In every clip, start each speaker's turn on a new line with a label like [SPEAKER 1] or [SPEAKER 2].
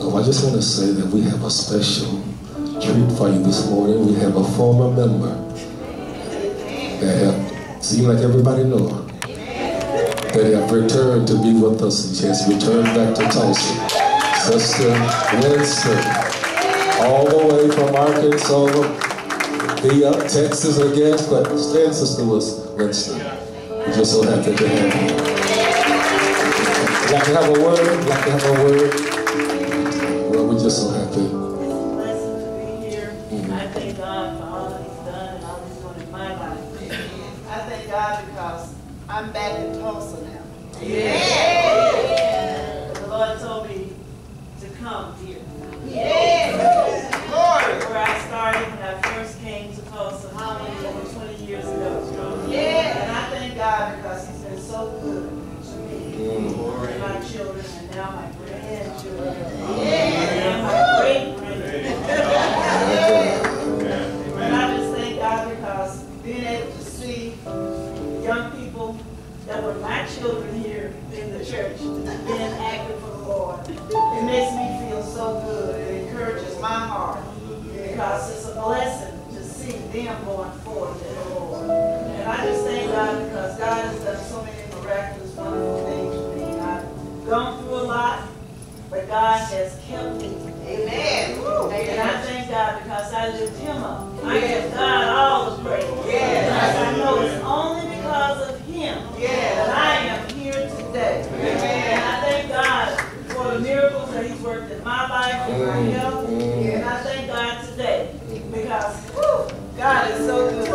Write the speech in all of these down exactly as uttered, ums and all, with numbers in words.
[SPEAKER 1] welcome. I just want to say that we have a special treat for you this morning. We have a former member that have, seemed like everybody know her, that have returned to be with us. She has returned back to Tulsa. Sister Winston, all the way from Arkansas, be up Texas, I guess, but stand, Sister Winston. We're just so happy to have you. Would like to have a word? Would like to have a word? Well, we're just so happy.
[SPEAKER 2] Blessed to be here. Mm-hmm. I thank God for all that He's done and all He's doing in my life. I thank God because I'm back in Tulsa now. Yeah. Yeah. The Lord told me to come here. Yeah. Glory. Where I started when I first came to Tulsa, how many over twenty years ago. Yeah. And I thank God because He's been so good to me, mm. and my children, and now my grandchildren, yeah. and my great grandchildren. And I just thank God because being able to see young people that were my children here in the church being active for the Lord, it makes me feel so good. It encourages my heart because it's a blessing to see them going forward in the Lord. And I just thank God because God has done so many miraculous, wonderful things for me. I've gone through a lot, but God has kept me. Amen. Woo. And I thank God because I lift Him up. I give God all the praise. Yes. Because I know it's only because of Him yes. that I am here today. Amen. And I thank God for the miracles that He's worked in my life and my health. Mm. And I thank God today because woo, God is so good.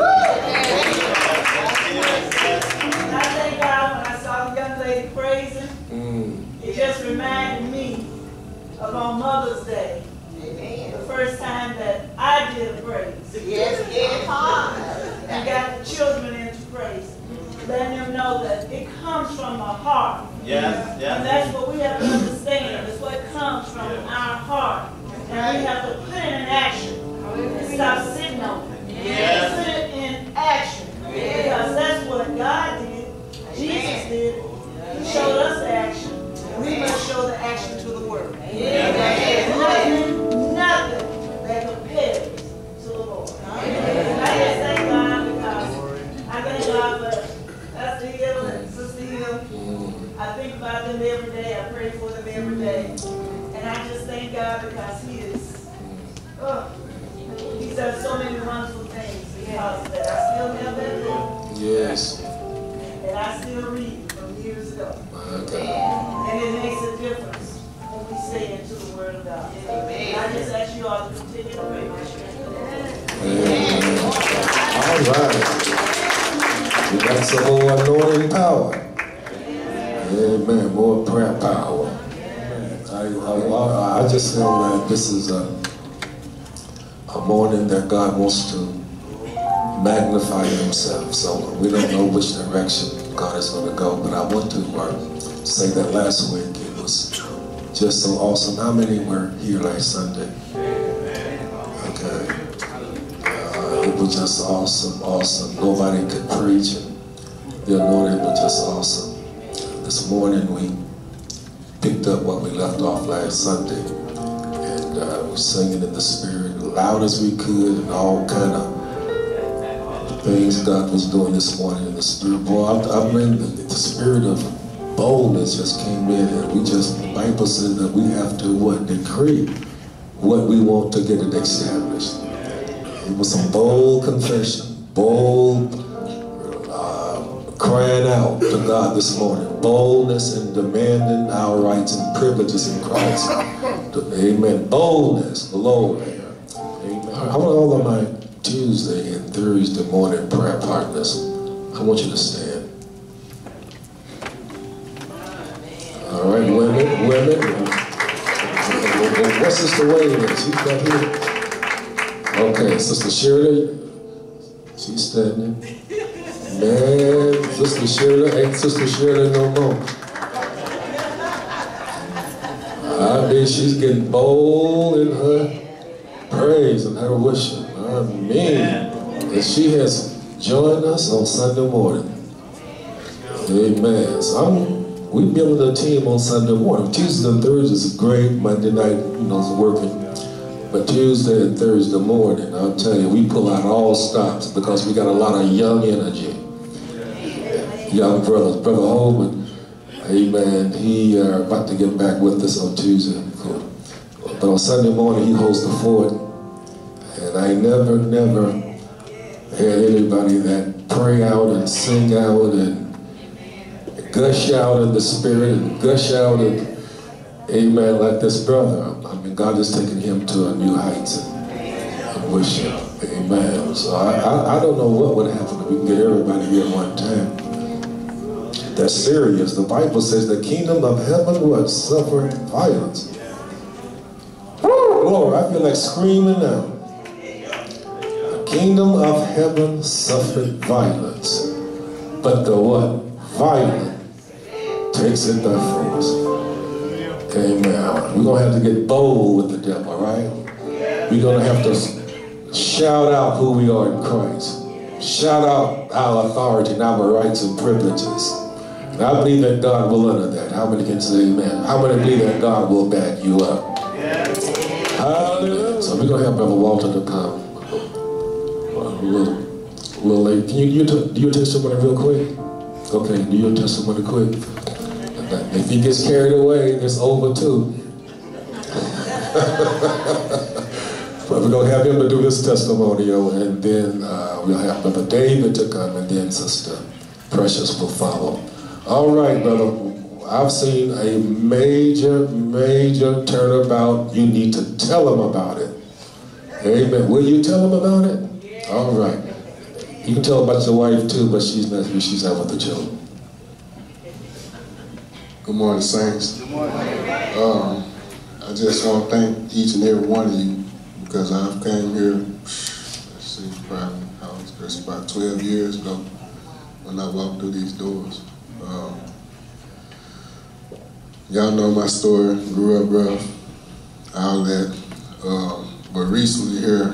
[SPEAKER 2] And I thank God when I saw the young lady praising, mm. it just reminded me of on Mother's Day. Amen. The first time that I did a praise. Yes, yes. And got the children into praise. Letting them know that it comes from the heart. Yes, yes. And that's what we have to understand. It's what comes from yes. our heart. And we have to put it in action. And stop sitting on it. Yes. Put it in action. Yes. Because that's what God did. Jesus did. He showed us the action. And we must show the action to the world. Yes. Nothing, nothing that compares to the Lord. And I just thank God because I thank God for Pastor Hill and Sister Hill. I think about them every day. I pray for them every day. And I just thank God because He is, oh, He's done so many wonderful things because of that. I still have that book.
[SPEAKER 1] Yes.
[SPEAKER 2] And I still read from years ago. Okay. And it makes a difference when we stay into the Word of God. Amen. I just ask you all to continue to pray my strength.
[SPEAKER 1] Amen. All right. We got some more anointing power. Amen. More prayer power. I, I, I just know that this is a, a morning that God wants to magnify Himself. So we don't know which direction God is going to go. But I want to uh, say that last week it was just so awesome. How many were here last Sunday? Okay. Uh, it was just awesome, awesome. Nobody could preach, and the anointing was just awesome. This morning we picked up what we left off last Sunday, and uh, we singing in the Spirit as loud as we could, and all kind of things God was doing this morning in the Spirit. Boy, I, I mean, the, the spirit of boldness just came in, and we just, the Bible says that we have to what decree what we want to get it established. It was some bold confession, bold uh, crying out to God this morning, boldness and demanding our rights and privileges in Christ. Amen. Boldness, glory. Amen. I want all of my Tuesday and Thursday morning prayer partners, I want you to stand. All right, women, women. What's Sister Wayne? She's not here. Okay, Sister Shirley, she's standing. Man, Sister Shirley ain't Sister Shirley no more. I mean, she's getting bold in her praise and her worship. I mean, and she has joined us on Sunday morning. Amen. So I'm we building a team on Sunday morning. Tuesdays and Thursdays is great. Monday night, you know, is working. But Tuesday and Thursday morning, I'll tell you, we pull out all stops because we got a lot of young energy. Young brothers. Brother Holman, amen, he uh, about to get back with us on Tuesday. But on Sunday morning, he hosts the fort. And I never, never had anybody that pray out and sing out and gush out in the spirit and gush out and, amen, like this brother. I mean, God is taking him to a new heights and worship. Amen. So I, I, I don't know what would happen if we can get everybody here at one time. That's serious. The Bible says the kingdom of heaven would suffer violence. Woo, Lord, I feel like screaming now. The kingdom of heaven suffered violence, but the what? Violent takes it by force. Amen. We're going to have to get bold with the devil, right? We're going to have to shout out who we are in Christ. Shout out our authority and our rights and privileges. And I believe that God will honor that. How many can say amen? How many believe that God will back you up? Hallelujah. So we're going to have Brother Walter to come. A little, a little late. Can you, you do your testimony real quick? Okay, do your testimony quick. If he gets carried away, it's over too. But we're going to have him to do his testimonial, and then uh, we'll have Brother David to come, and then Sister Precious will follow. All right, brother. I've seen a major, major turnabout. You need to tell them about it. Amen. Will you tell them about it? All right. You can tell about your wife too, but she's not here. She's out with the children.
[SPEAKER 3] Good morning, saints. Good morning. Um, I just want to thank each and every one of you because I've came here, let's see, probably, I was just about twelve years ago when I walked through these doors. Um, Y'all know my story, grew up rough, all that. Um, but recently here,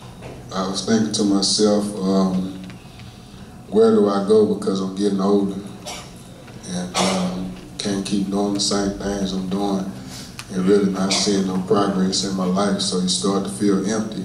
[SPEAKER 3] I was thinking to myself, um, where do I go because I'm getting older and um, can't keep doing the same things I'm doing and really not seeing no progress in my life. So you start to feel empty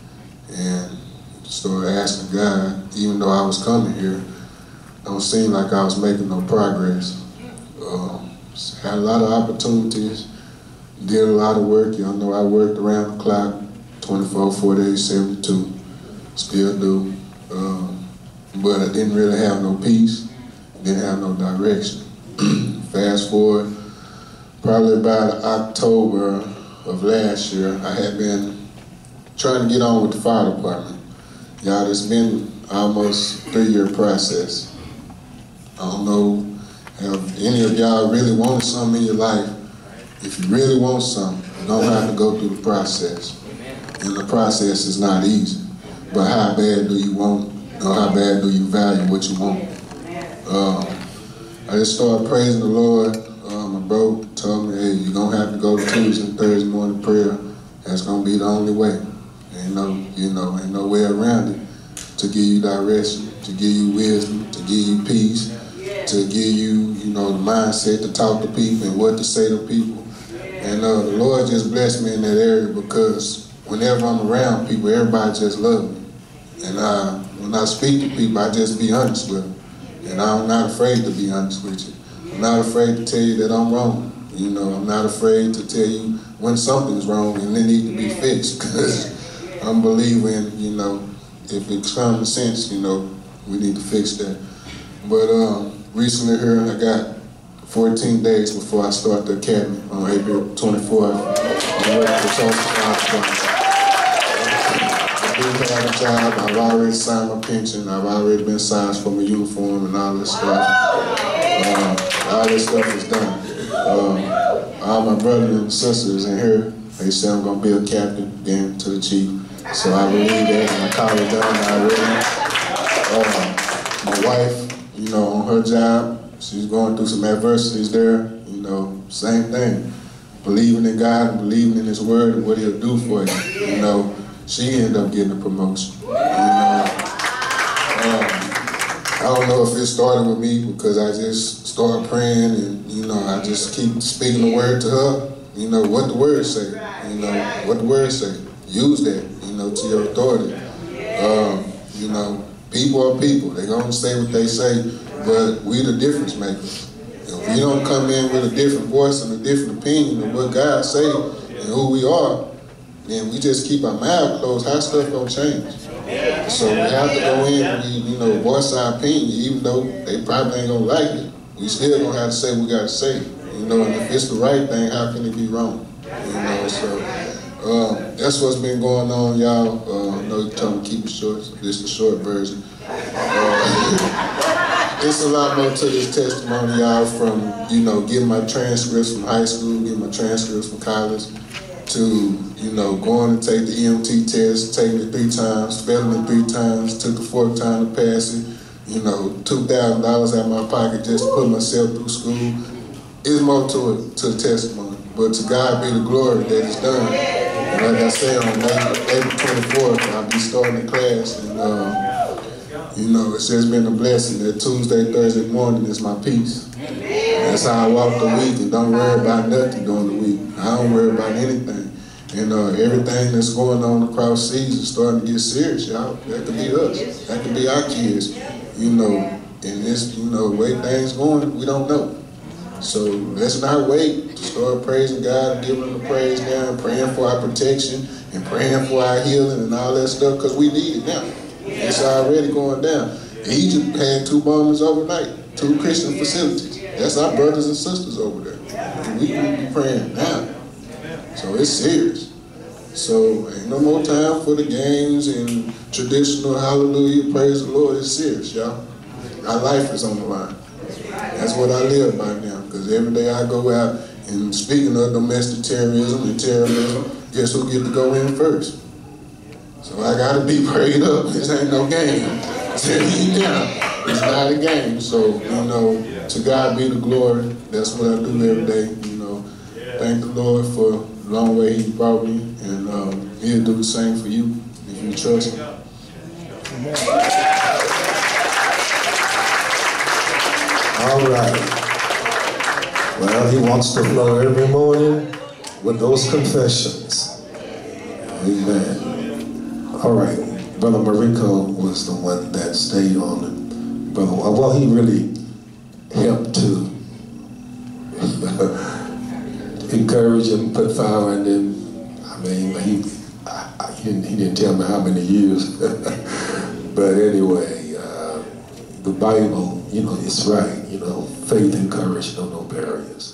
[SPEAKER 3] and start asking God, even though I was coming here, don't seem like I was making no progress. Um, had a lot of opportunities, did a lot of work. Y'all know I worked around the clock, twenty-four, forty-eight, seventy-two, still do. Um, but I didn't really have no peace, didn't have no direction. Fast forward, probably about October of last year, I had been trying to get on with the fire department. Y'all, it's been almost a three-year process. I don't know if any of y'all really wanted something in your life. If you really want something, you're going to have to go through the process. And the process is not easy. But how bad do you want, or how bad do you value what you want? Um, I just started praising the Lord. Um, my bro told me, hey, you're going to have to go to Tuesday and Thursday morning prayer. That's going to be the only way. Ain't no, you know, ain't no way around it. To give you direction, to give you wisdom, to give you peace, to give you, you know, the mindset to talk to people and what to say to people. And uh, the Lord just blessed me in that area because whenever I'm around people, everybody just loves me. And uh, when I speak to people, I just be honest with them. And I'm not afraid to be honest with you. I'm not afraid to tell you that I'm wrong. You know, I'm not afraid to tell you when something's wrong and it needs to be fixed because I'm believing, you know, if it's common sense, you know, we need to fix that. But um, recently here, I got fourteen days before I start the academy on April twenty-fourth. I'm working for Tulsa Fire Department. I do have a job. I've already signed my pension. I've already been signed for my uniform and all this stuff. Um, all this stuff is done. Um, all my brothers and sisters in here, they say I'm going to be a captain, then to the chief. So I believe that, and I call it done already. Uh, my wife, you know, on her job, she's going through some adversities there, you know, same thing. Believing in God and believing in His Word and what He'll do for you. You know, she ended up getting a promotion. You know, um, I don't know if it started with me because I just started praying and, you know, I just keep speaking the word to her. You know, what the word say. You know, what the word say. Use that, you know, to your authority. Um, you know, people are people. They're going to say what they say, but we the difference makers. If we don't come in with a different voice and a different opinion of what God say and who we are, then we just keep our mouth closed. How stuff gonna change? So we have to go in and we, you know, voice our opinion, even though they probably ain't gonna like it. We still gonna have to say what we gotta say. You know, and if it's the right thing, how can it be wrong? You know, so um, that's what's been going on, y'all. Uh, I know you're trying to keep it short. So this is the short version. Uh, It's a lot more to this testimony, y'all, from, you know, getting my transcripts from high school, getting my transcripts from college, to, you know, going to take the E M T test, taking it three times, failing it three times, took the fourth time to pass it, you know, two thousand dollars out of my pocket just to put myself through school. It's more to it, to the testimony. But to God be the glory that it's done. And like I said, on April twenty-fourth, I'll be starting the class, and, um, you know, it's just been a blessing that Tuesday, Thursday morning is my peace. That's how I walk the week and don't worry about nothing during the week. I don't worry about anything. And uh, everything that's going on across seas is starting to get serious, y'all. That could be us. That could be our kids. You know, and this, you know, the way things going, we don't know. So let's not wait to start praising God and giving Him the praise now and praying for our protection and praying for our healing and all that stuff, because we need it now. It's already going down. Egypt had two bombings overnight, two Christian facilities. That's our brothers and sisters over there. And we need to be praying now. So it's serious. So ain't no more time for the games and traditional hallelujah, praise the Lord. It's serious, y'all. Our life is on the line. That's what I live by now, because every day I go out and speaking of domestic terrorism and terrorism, guess who get to go in first? So I gotta be prayed up. This ain't no game. Tell you now, it's not a game. So, you know, to God be the glory. That's what I do every day. You know, thank the Lord for the long way He brought me, and um, He'll do the same for you if you trust Him.
[SPEAKER 4] All right. Well, he wants to flow every morning with those confessions. Amen. All right, Brother Mariko was the one that stayed on it. Brother, well, he really helped to encourage and put fire in him. I mean, he, I, I, he, didn't, he didn't tell me how many years. But anyway, uh, the Bible, you know, it's right. You know, faith and courage know no barriers.